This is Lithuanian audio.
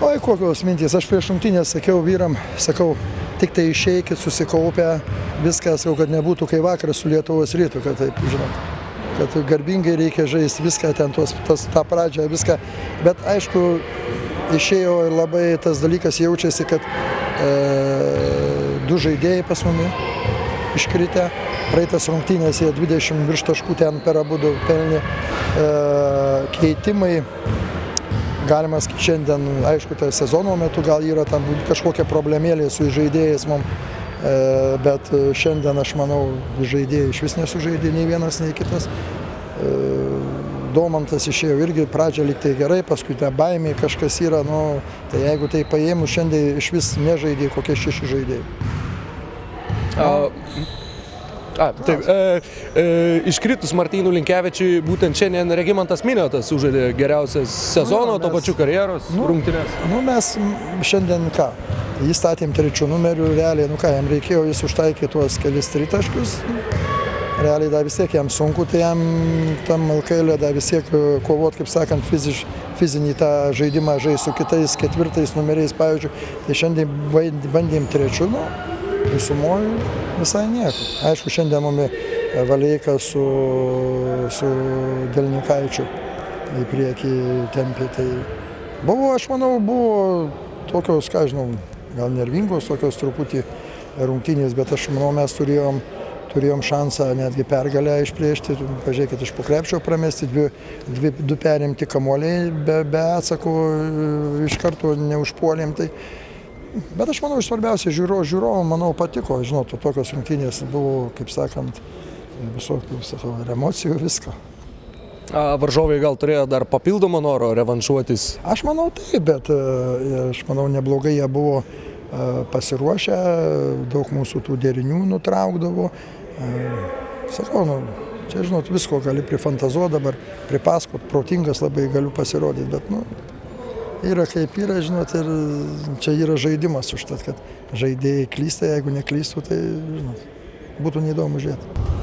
Oi, kokios mintys. Aš prieš rungtynės sakiau vyram, tik tai išeikit, susikaupę, viską, kad nebūtų kai vakaras su Lietuvos Rytu, kad taip, žinot, kad garbingai reikia žaisti viską, ten tą pradžią, viską. Bet aišku, išėjo ir labai tas dalykas jaučiasi, kad du žaidėjai pas mumi iškritę. Praeitas rungtynės jie 20 virš taškų ten per abudu pelnė. Keitimai, galima sakyti, šiandien, aišku, tai sezono metu gal yra tam kažkokia problemėlė su žaidėjais mums, bet šiandien, aš manau, žaidėjai iš vis nesužaidė nei vienas, nei kitas. Domantas išėjo irgi pradžią lyg tai gerai, paskui ta baimė kažkas yra, nu, tai jeigu tai paėmus, šiandien iš vis nežaidė kokie 6 žaidėjai. Taip, iškritus Martynui Linkevičiui, būtent šiandien Regimantas Miniotas sužaidė geriausias sezono, to pačiu karjeros rungtynes. Mes šiandien ką? Jį statėm 3 numerių, realiai, jam reikėjo, jis užtaikė tuos kelis tritaškius. Realiai dar vis tiek jam sunku, tai jam tam LKL dar vis tiek kovot, kaip sakant, fizinį tą žaidimą žaisti su kitais 4 numeriais, pavyzdžiui. Tai šiandien bandėm 3, visumoju visai nieko. Aišku, šiandien mumi Valeika su Delnikaičiu į priekį tempė. Tai buvo, aš manau, buvo tokios, ką žinau, gal nervingos, tokios truputį rungtynės, bet aš manau, mes turėjom šansą netgi pergalę išplėšti. Pažiūrėkit, iš po krepšio pramesti, 2 perimti kamuoliai, be atsako iš karto neužpuolėm. Bet aš manau, svarbiausia, žiūrovom, manau, patiko, žinot, tokios rungtynės buvo, kaip sakant, visokių emocijų, visko. Varžovai gal turėjo dar papildomą noro revanšuotis? Aš manau taip, bet aš manau, neblogai jie buvo pasiruošę, daug mūsų tų derinių nutraukdavo. Sakau, čia, žinot, visko gali prifantazuoti dabar, pripasakot, protingas labai galiu pasirodyti, bet, yra kaip yra, žinot, ir čia yra žaidimas užtat, kad žaidėjai klysta, jeigu neklystų, tai, žinot, būtų neįdomu žiūrėti.